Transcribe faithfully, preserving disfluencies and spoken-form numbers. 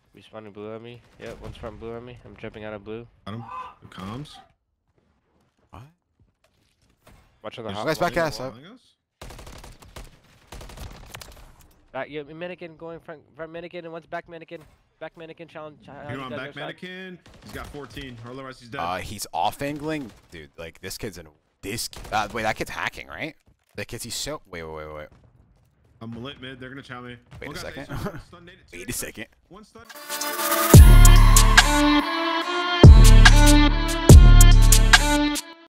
Respawning blue on me. Yep, one's from blue on me. I'm jumping out of blue. Got him. The comms. What? Watching the You hot. guys back ass up. Back, yeah, mannequin going front, front mannequin, and one's back mannequin. Back mannequin challenge. You know, back mannequin. He's got fourteen. Otherwise, he's dead. Uh, he's off angling, dude. Like this kid's in this. Uh, wait, that kid's hacking, right? That kid's he's so. Wait, wait, wait, wait. I'm lit mid. They're gonna chow me. Wait One a got second. stun, stun, Wait a second. One stun.